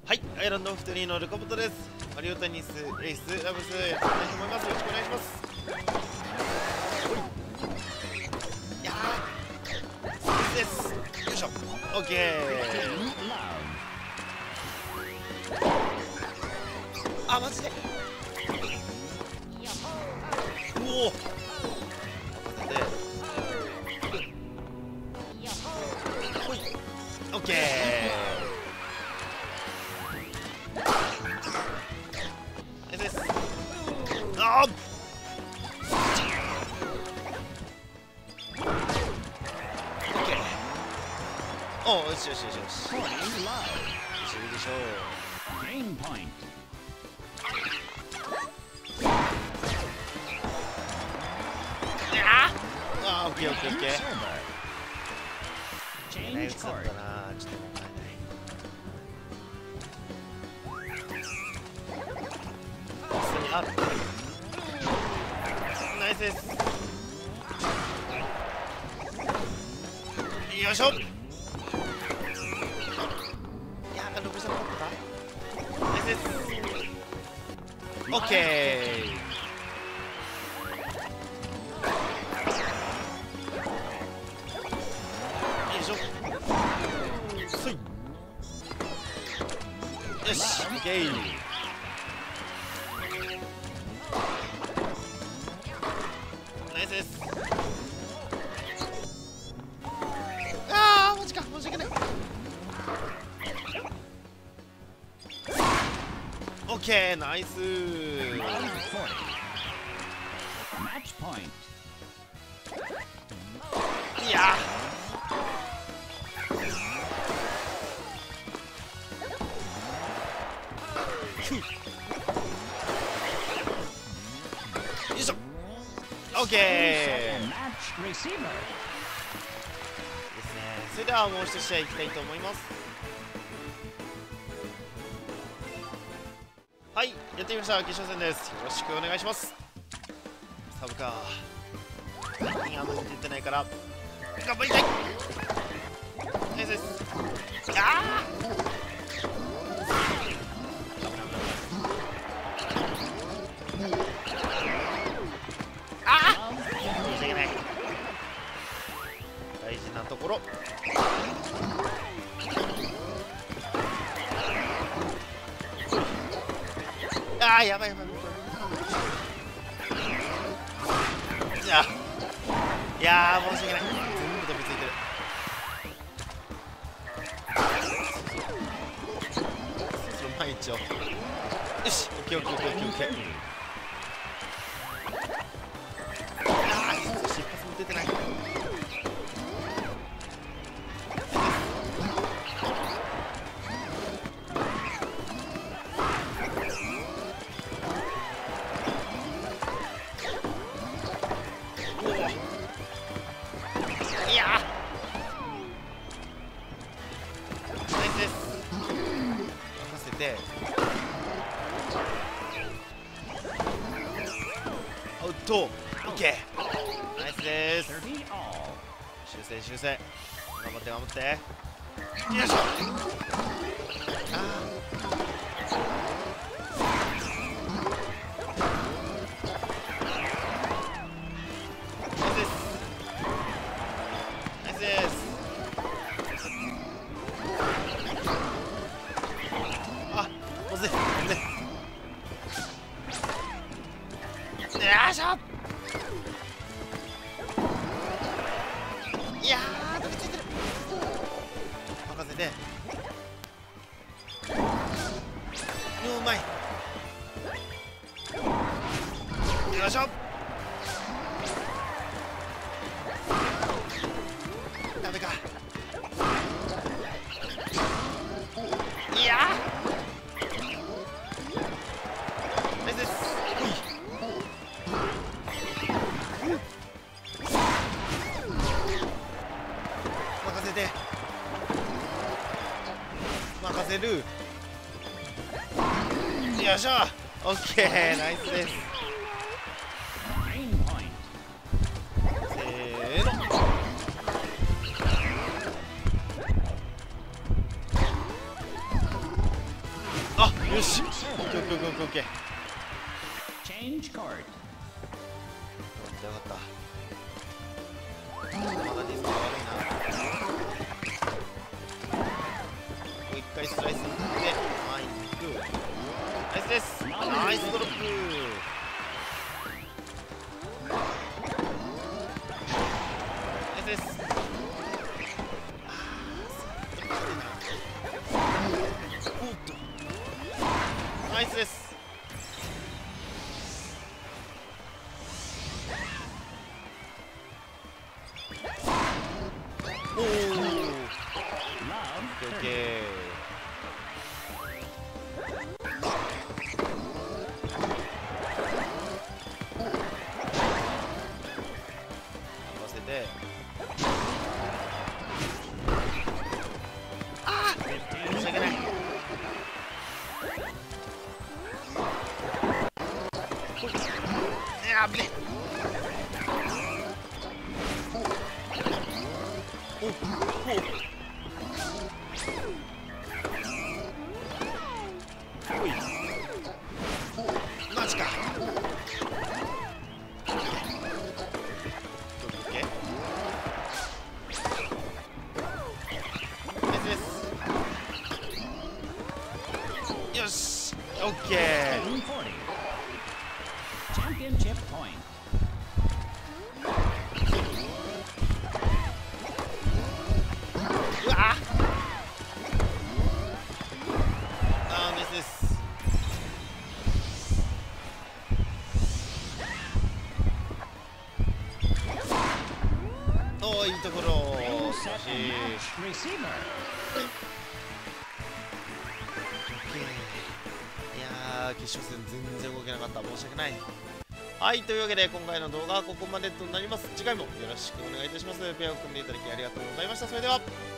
はい、アイランドフトリーのルカボトです。マリオテニスエースラブスやっていきたいと思います。よろしくお願いします。いやーです。よいしょ。オッケー。あ、マジで。おお。ほい。オッケー。あーおー、よしよしよしよし。いいでしょう。あー、オッケーオッケーオッケー。映ったなー、ちょっともったいない。あ、ナイスです。よいしょ。いやー、残したかった。ナイスです。オッケー。よいしょ。そい。よし、オッケー。ナイスです。ああ、マジか、申し訳ない。オッケー、ナイスー。いやよいしょ。オッケーですね。それではもう一試合いきたいと思います。はい、やってみました。決勝戦です。よろしくお願いします。サブか何あんまり出てないから頑張りたい。ナイスです。ああ申し訳ない。大事なところ。ああ、やばいやばい。いやー、申し訳ない。全部飛びついてる。その前一応。よし、オッケーオッケーオッケーオッケーオッケー。ああ、一発も出てない。いやー、ナイスです。任せて。アウト。オッケー。ナイスです。修正修正。頑張って頑張って。よいしょ。あよいしょ。いやー、飛びついてる。任せて。うまい。よいしょ。ダメか。いやー、ナイスです。任せて。任せる。よいしょ。オッケー、ナイスです。せーの。 よし、オッケーオッケーオッケーオッケー。 Change court. よかった。まだディスクが悪いな。もう一回スライス打って前に行く。ナイスです。ナイスドロップ。ナイスです。おっとナイスです。おお、オッケー。合わせて。ああ、申し訳ない。あぶね。おお。おい。マジか。オッケー。ナイスです。よし。オッケー。 Championship point. うわあー、ミスです。おー、いいところ。惜しい。 Receiver. いやー、決勝戦全然動けなかった。申し訳ない。はい、というわけで今回の動画はここまでとなります。次回もよろしくお願いいたします。ペアを組んでいただきありがとうございました。それでは。